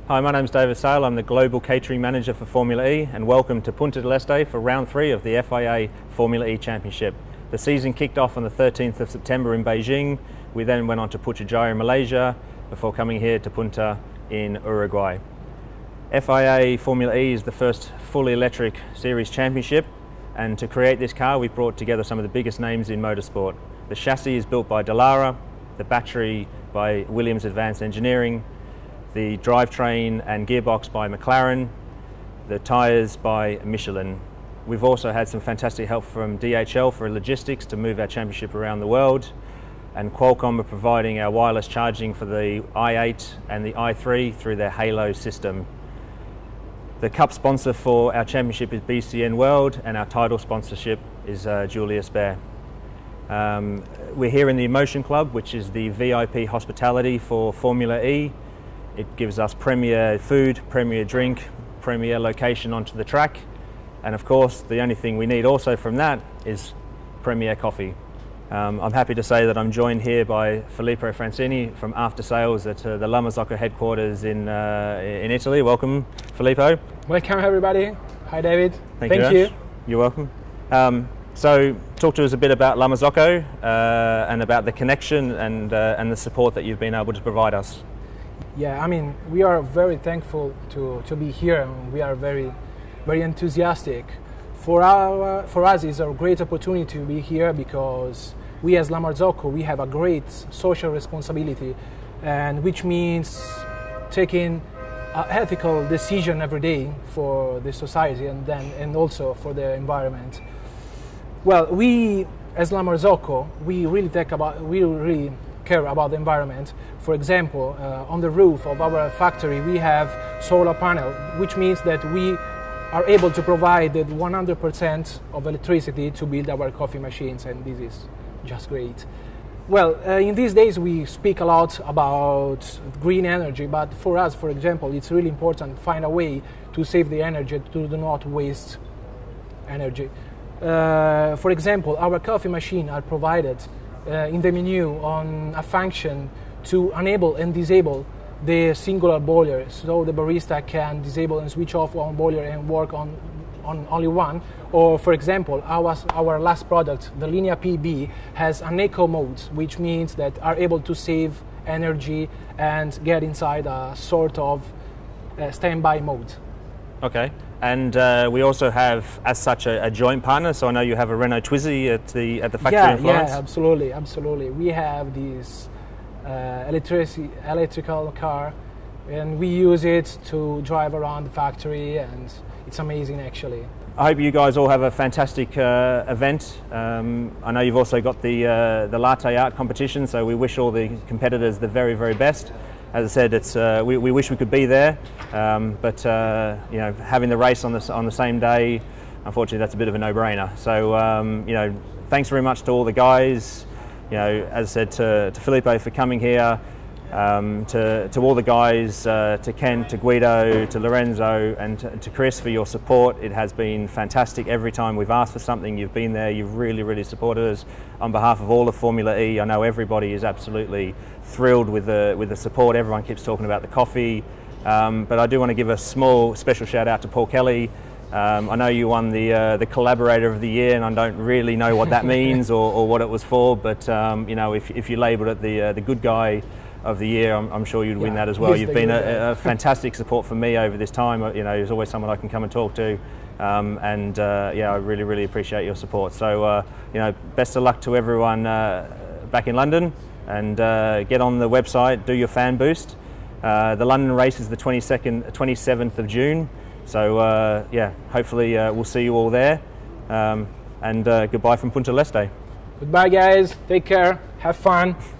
Hi, my name's David Sale. I'm the Global Catering Manager for Formula E, and welcome to Punta del Este for round 3 of the FIA Formula E Championship. The season kicked off on the 13th of September in Beijing. We then went on to Putrajaya in Malaysia before coming here to Punta in Uruguay. FIA Formula E is the first fully electric series championship, and to create this car we've brought together some of the biggest names in motorsport. The chassis is built by Dallara, the battery by Williams Advanced Engineering, the drivetrain and gearbox by McLaren, the tyres by Michelin. We've also had some fantastic help from DHL for logistics to move our championship around the world, and Qualcomm are providing our wireless charging for the i8 and the i3 through their Halo system. The cup sponsor for our championship is BCN World, and our title sponsorship is Julius Baer. We're here in the Emotion Club, which is the VIP hospitality for Formula E. It gives us premier food, premier drink, premier location onto the track, and of course the only thing we need also from that is premier coffee. I'm happy to say that I'm joined here by Filippo Francini from After Sales at the La Marzocco headquarters in Italy. Welcome, Filippo. Welcome everybody. Hi David. Thank you. You're welcome. So talk to us a bit about La Marzocco and about the connection and the support that you've been able to provide us. Yeah, I mean, we are very thankful to be here. We are very enthusiastic. For us, it's a great opportunity to be here because we as La Marzocco, we have a great social responsibility, and which means taking an ethical decision every day for the society and also for the environment. Well, we as La Marzocco, we really care about the environment. For example, on the roof of our factory we have solar panel, which means that we are able to provide 100% of electricity to build our coffee machines, and this is just great. Well, in these days we speak a lot about green energy, but for us, for example, it's really important to find a way to save the energy, to do not waste energy. For example, our coffee machines are provided in the menu on a function to enable and disable the singular boiler, so the barista can disable and switch off one boiler and work on only one. Or for example, our last product, the Linea PB, has an eco mode, which means that are able to save energy and get inside a sort of standby mode. Okay, and we also have, as such, a joint partner. So I know you have a Renault Twizy at the factory in Florence. Yeah, absolutely. We have this electrical car, and we use it to drive around the factory, and it's amazing actually. I hope you guys all have a fantastic event. I know you've also got the latte art competition, so we wish all the competitors the very, very best. As I said, it's we wish we could be there, but you know, having the race on the same day, unfortunately, that's a bit of a no-brainer. So you know, thanks very much to all the guys. You know, as I said, to Filippo for coming here, to all the guys, to Ken, to Guido, to Lorenzo, and to Chris for your support. It has been fantastic. Every time we've asked for something, you've been there. You've really supported us. On behalf of all of Formula E, I know everybody is absolutely thrilled with the support. Everyone keeps talking about the coffee, but I do want to give a special shout out to Paul Kelly. I know you won the Collaborator of the Year, and I don't really know what that means or what it was for, but you know, if you labelled it the Good Guy of the Year, I'm sure you'd win that as well. You've been a fantastic support for me over this time. You know, there's always someone I can come and talk to, and yeah, I really appreciate your support. So you know, best of luck to everyone back in London, and get on the website, do your fan boost. The London race is the 27th of June. So yeah, hopefully we'll see you all there, and goodbye from Punta del Este. Goodbye guys, take care, have fun.